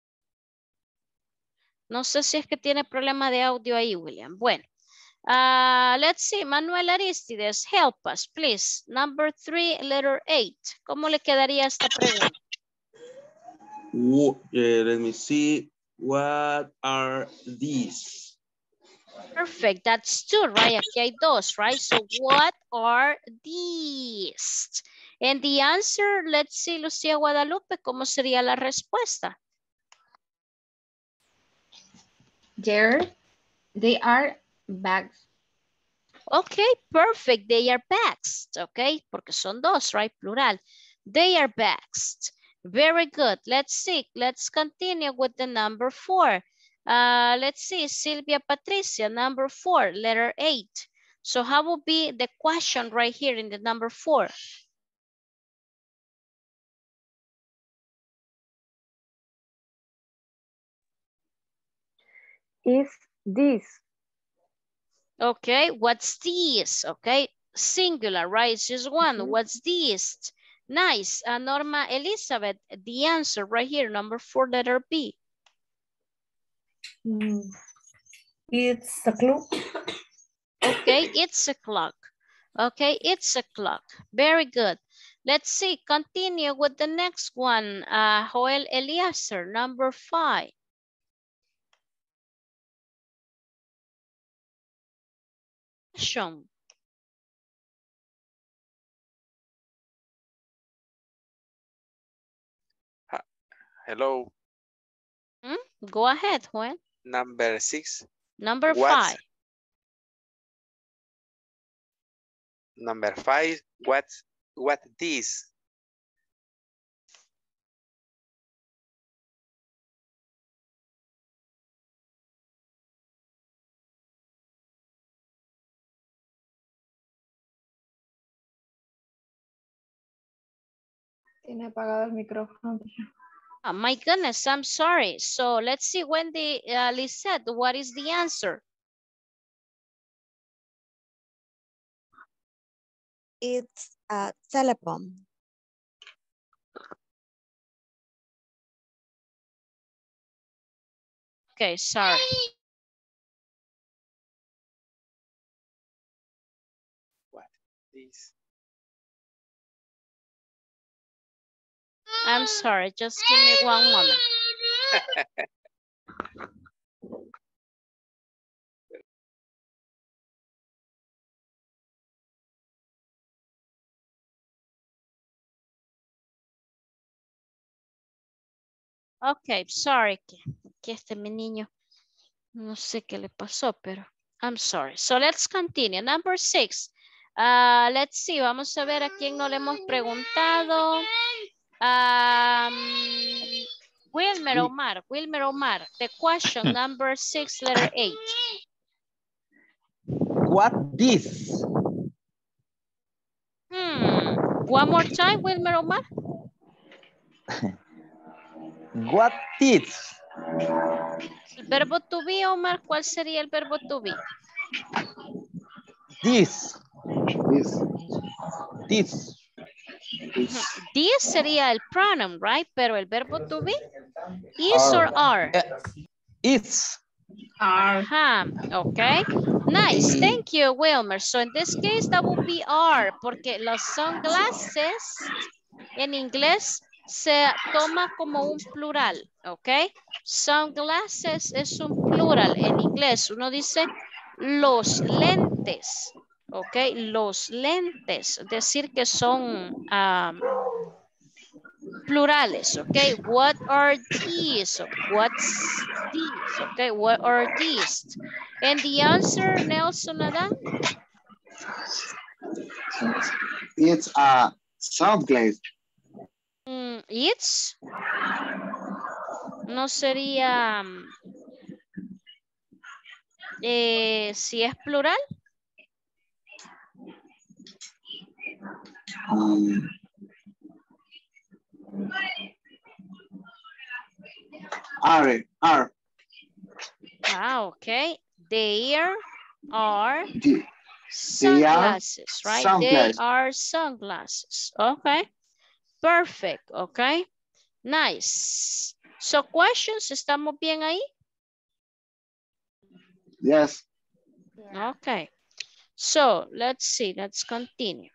No sé si es que tiene problema de audio ahí, William. Bueno, uh, let's see, Manuel Aristides, help us, please. Number three, letter eight. ¿Cómo le quedaría esta pregunta? Uh, let me see. What are these? Perfect, that's two, right? Aquí hay dos, right? So what are these? And the answer, let's see, Lucía Guadalupe, ¿cómo sería la respuesta? There, they are bags. Okay, perfect. They are bags, okay? Porque son dos, right? Plural. They are bags. Very good. Let's see. Let's continue with the number four. Uh, let's see. Silvia Patricia, number four, letter eight. So how will be the question right here in the number four? Is this? Okay, what's this? Okay, singular, right? It's just one. Mm-hmm. What's this? Nice. Uh, Norma Elizabeth, the answer right here, number four, letter B. Mm. It's a clock. Okay, it's a clock. Okay, it's a clock. Very good. Let's see, continue with the next one. Uh, Joel Eliezer, number five. Question. Hello. Hmm? Go ahead, Juan. Number six. Number What? five. Number five. What? What this? Tiene apagado el micrófono. Oh, my goodness, I'm sorry. So let's see, Wendy uh, Lisette, what is the answer? It's a telephone. Okay, sorry. What? This. I'm sorry, just give me one moment. Okay, sorry. Que, que este mi niño, no sé qué le pasó, pero I'm sorry. So let's continue. Number six. Uh, let's see, vamos a ver a quién no le hemos preguntado. Um, Wilmer Omar, Wilmer Omar. The question number six, letter eight. What this? Hmm. One more time, Wilmer Omar. What this? El verbo to be, Omar, ¿cuál sería el verbo to be? This. This. This. This sería el pronoun, right? Pero el verbo to be, is or are? Is. Ajá, okay. Nice, thank you, Wilmer. So in this case, that would be are, porque los sunglasses en inglés se toma como un plural, ok. Sunglasses es un plural en inglés. Uno dice los lentes, ok. Los lentes, es decir que son um, plurales, ok. What are these? What's these? Ok, what are these? And the answer, Nelson Adán? It's a sunglass. Mm, it's. No sería. Eh, si es plural. Um, are, are. Ah, okay. There are The, sunglasses, they are right? sunglasses. They are sunglasses. Okay. Perfect. Okay. Nice. So questions, ¿estamos bien ahí? Yes. Okay. So let's see. Let's continue.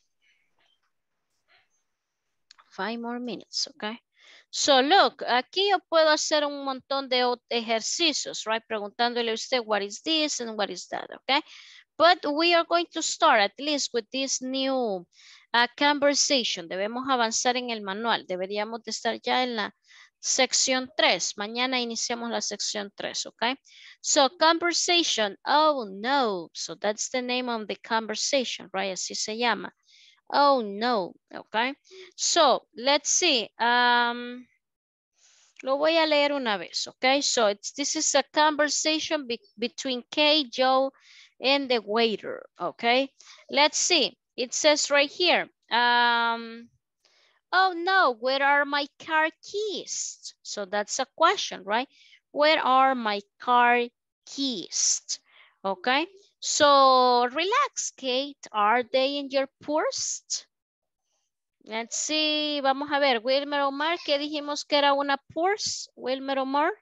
Five more minutes, okay? So look, aquí yo puedo hacer un montón de ejercicios, right? Preguntándole a usted what is this and what is that, okay? But we are going to start at least with this new uh, conversation. Debemos avanzar en el manual. Deberíamos de estar ya en la sección tres. Mañana iniciamos la sección tres, okay? So conversation, oh no. So that's the name of the conversation, right? Así se llama. Oh no, okay. So let's see. Um, lo voy a leer una vez, okay. So it's, this is a conversation be between Kay, Joe, and the waiter, okay. Let's see. It says right here. Um, oh no, where are my car keys? So that's a question, right? Where are my car keys? Okay. So relax, Kate. Are they in your purse? Let's see. Vamos a ver. Wilmer Omar, ¿qué dijimos que era una purse? Wilmer Omar.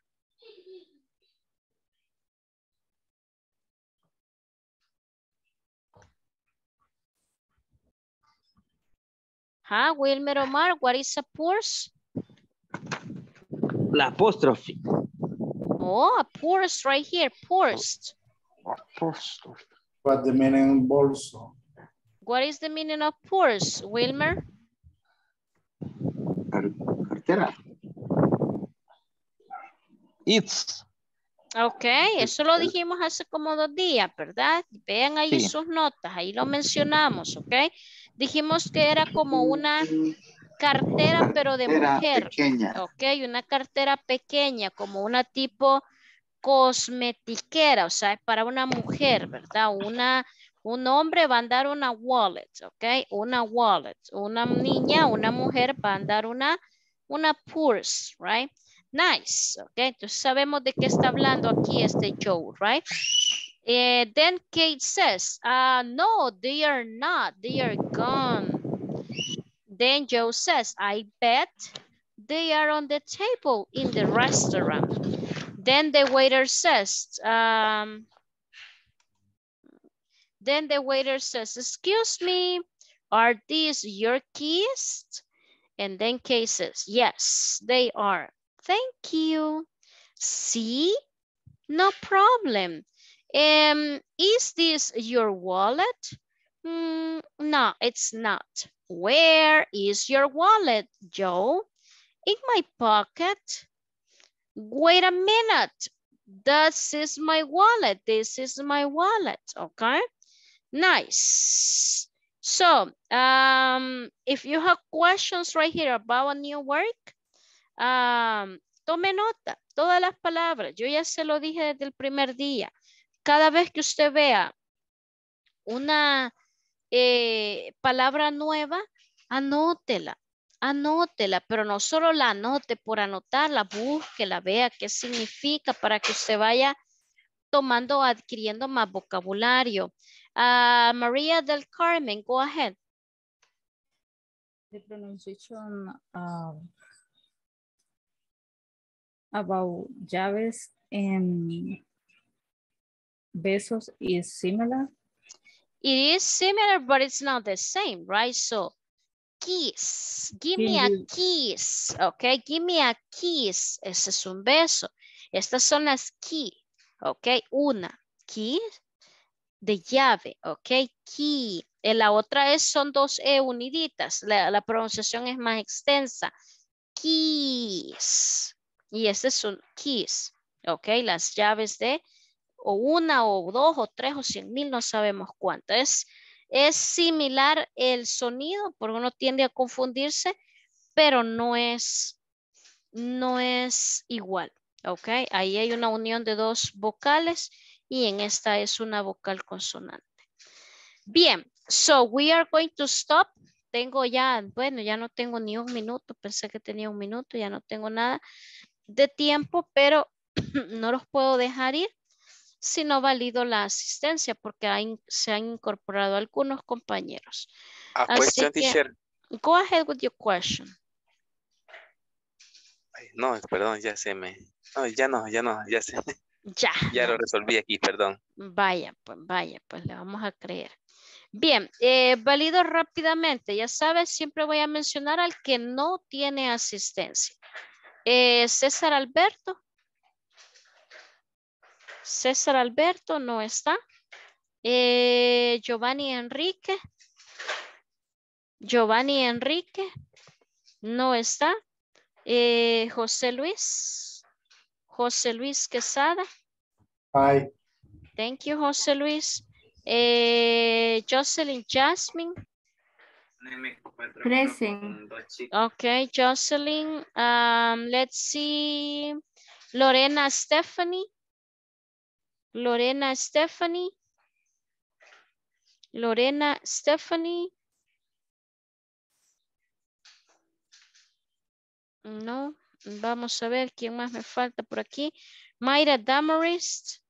Huh? Wilmer Omar, what is a purse? La apóstrofe. Oh, a purse right here. Purse. What the meaning bolso? What is the meaning of purse, Wilmer? Cartera. It's. Ok, eso lo dijimos hace como dos días, ¿verdad? Vean ahí Sí. sus notas, ahí lo mencionamos, ¿ok? Dijimos que era como una cartera, pero de Cartera mujer. pequeña. Ok, una cartera pequeña, como una tipo cosmetiquera, o sea, es para una mujer, ¿verdad? Una, un hombre va a andar una wallet, ¿ok? Una wallet. Una niña, una mujer va a andar una, una purse, right? Nice, ok. Entonces sabemos de qué está hablando aquí este Joe, right? Uh, then Kate says, uh, no, they are not. They are gone. Then Joe says, I bet they are on the table in the restaurant. Then the waiter says, um, then the waiter says, excuse me, are these your keys? And then Kate says, yes, they are. Thank you. See? No problem. Um, is this your wallet? Mm, no, it's not. Where is your wallet, Joe? In my pocket. Wait a minute. This is my wallet. This is my wallet. Okay. Nice. So, um, if you have questions right here about a new work, um, tome nota. Todas las palabras. Yo ya se lo dije desde el primer día. Cada vez que usted vea una eh, palabra nueva, anótela. Anótela, pero no solo la anote por anotarla, búsquela, vea qué significa para que usted vaya tomando, adquiriendo más vocabulario. Uh, Maria del Carmen, go ahead. The pronunciation uh, about llaves and besos is similar. It is similar, but it's not the same, right? So, kiss. Give me a kiss. Ok, give me a kiss. Ese es un beso. Estas son las key. Ok, una. Key de llave. Ok, key. Y la otra es, son dos E uniditas. La, la pronunciación es más extensa. Keys. Y este es un keys. Ok, las llaves de o una o dos o tres o cien mil, no sabemos cuánto. Es Es similar el sonido, porque uno tiende a confundirse, pero no es, no es igual, ¿ok? Ahí hay una unión de dos vocales y en esta es una vocal consonante. Bien, so we are going to stop. Tengo ya, bueno, ya no tengo ni un minuto, pensé que tenía un minuto, ya no tengo nada de tiempo, pero no los puedo dejar ir si no valido la asistencia porque hay, se han incorporado algunos compañeros. A Así question, que, teacher. go ahead with your question. Ay, no, perdón, ya se me... No, ya no, ya no, ya se me... Ya. Ya no. lo resolví aquí, perdón. Vaya, pues vaya, pues le vamos a creer. Bien, eh, valido rápidamente. Ya sabes, siempre voy a mencionar al que no tiene asistencia. Eh, César Alberto. César Alberto no está. Eh, Giovanni Enrique. Giovanni Enrique no está. Eh, José Luis. José Luis Quesada. Hi. Thank you, José Luis. Eh, Jocelyn Jasmine. Present. Okay, Jocelyn. Um, let's see. Lorena Stephanie. Lorena Stephanie. Lorena Stephanie. No, vamos a ver quién más me falta por aquí. Mayra Damarist.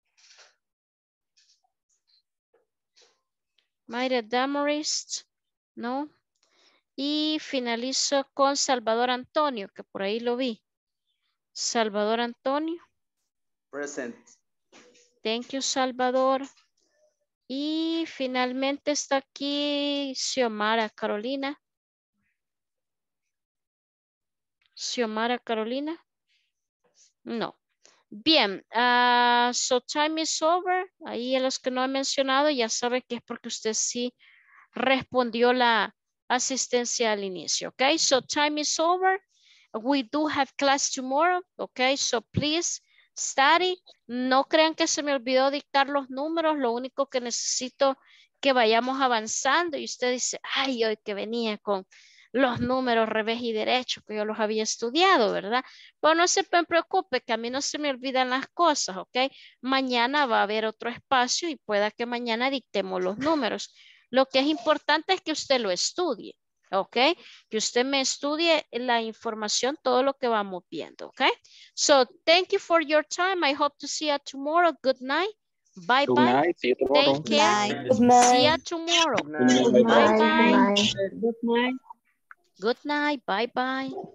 Mayra Damarist. No. Y finalizo con Salvador Antonio, que por ahí lo vi. Salvador Antonio. Present. Thank you, Salvador. Y finalmente está aquí Xiomara Carolina. Xiomara Carolina. No. Bien. Uh, so time is over. Ahí a los que no he mencionado ya sabe que es porque usted sí respondió la asistencia al inicio. Okay. So time is over. We do have class tomorrow. Okay. So please study. No crean que se me olvidó dictar los números. Lo único que necesito que vayamos avanzando y usted dice, ay, hoy que venía con los números revés y derecho que yo los había estudiado, ¿verdad? Pero no se preocupe que a mí no se me olvidan las cosas, ¿ok? Mañana va a haber otro espacio y pueda que mañana dictemos los números. Lo que es importante es que usted lo estudie, ¿ok? Que usted me estudie la información, todo lo que vamos viendo, ¿ok? So, thank you for your time. I hope to see you tomorrow. Good night. Bye Good bye. night. See you tomorrow. Take care. Good night. See you tomorrow. Good night. Bye bye. Good night. Good night. Bye bye.